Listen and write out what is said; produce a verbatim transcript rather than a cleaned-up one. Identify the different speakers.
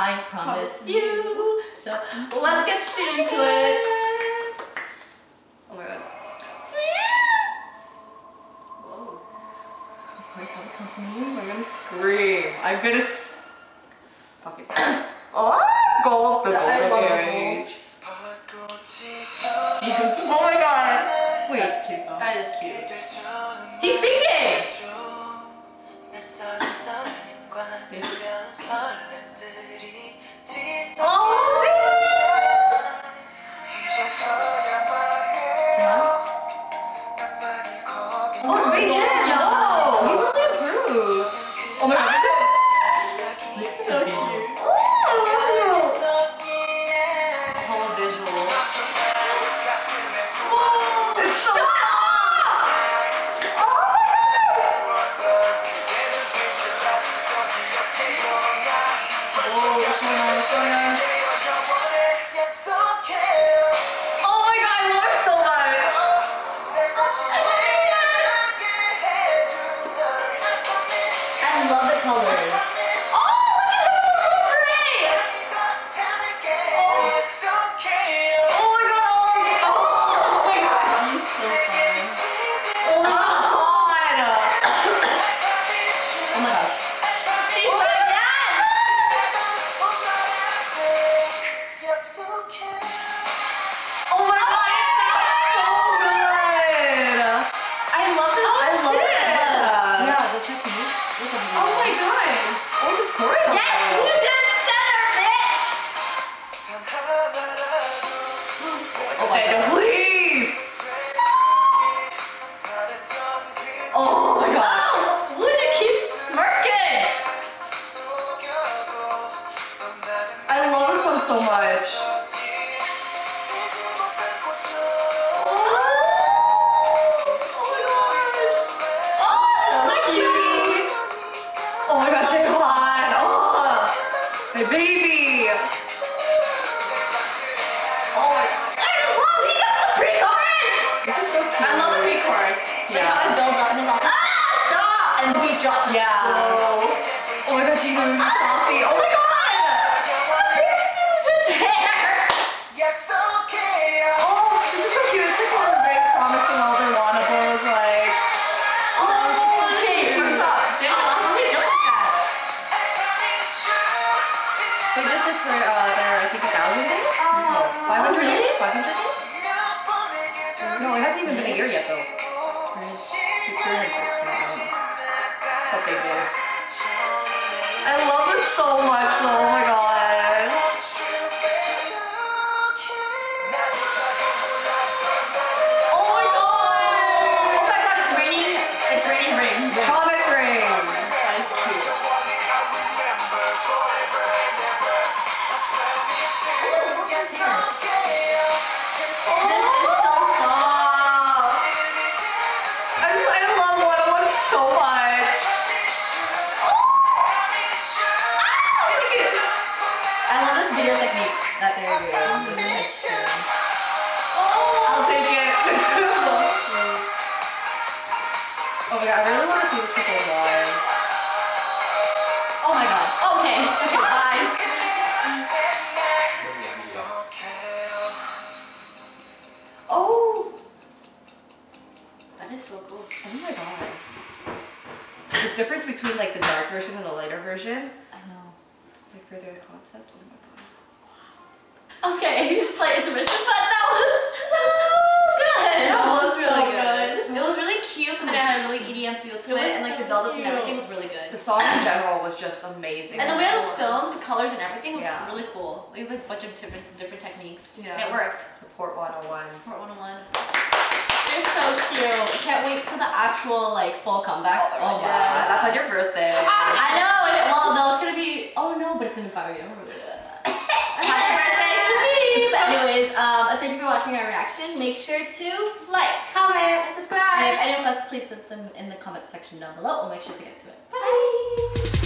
Speaker 1: I promise you. So let's get straight into it. Oh my god. Whoa. Of course, I'll continue. I'm gonna scream. I'm gonna. S okay. Oh, gold. The golden age. Jesus. Oh my god. Wait, that's cute though. That is cute. He's singing! Oh, damn! Oh, wait, yeah. No! He really approved. Oh my god. This is so cute. Oh! The whole visual. Oh, it's so shut up! Oh my god, I love it so much! I love the colors. Oh, look at her! So great! Oh, oh my god! Oh my god! He's so fun. Oh my god! Oh my gosh. He's so bad! Oh my god, it sounds so good! I love this. Oh, I love shit. This. Yeah, the technique. Oh my god! Oh, this choreo. Yes, you just said her, bitch! Oh my god, please! Oh my god! Oh, Luna keeps smirking! I love this song so much. Oh my god, Jaekwon! Oh! My baby! Oh my god. I love he got the pre-chorus! This is so cute. I love the pre-chorus. Yeah. Like how it builds up and it's all ah! Stop! And the beat drops. Yeah. Whoa. Oh my god, Jihoon's Softee. Oh my god! Piercing his hair! Oh, this is so cute. It's like one of the very promising all their Wanna pose, like. Oh, okay, turns up. They did this for uh, their, I think, a thousand days? Oh, five hundred days? five hundred days? No, it hasn't even been a year yet, though. three hundred. No, I don't know. Something big. I love this so much, though. Oh my god. Oh my god! Oh my god, it's raining. It's raining rings. Promise ring. That is cute. That they're doing with the texture. Oh, I'll take it. Oh my god, I really want to see this perform live. Oh my god. Okay. Okay, bye. Oh. That is so cool. Oh my god. There's difference between like the dark version and the lighter version. I know. It's like for their concept. Oh my god. Okay, slight intermission, but that was so good. That was really so good. good. It was really cute, but then it had a really E D M feel to it, it and like so the build-ups and everything was really good. The song in general was just amazing. And the way it was filmed, the colors and everything was yeah. really cool. It was like a bunch of different different techniques, yeah. and it worked. Support one oh one. Support one oh one. You're so cute. I can't wait till the actual like full comeback. Oh, oh my god, that's on your birthday. I know. And it, well, no, it's gonna be. Oh no, but it's gonna be five years. Happy birthday to me! But anyways, um, thank you for watching our reaction. Make sure to like, comment, and subscribe. And if any of us, please put them in the comment section down below. We'll make sure to get to it. Bye!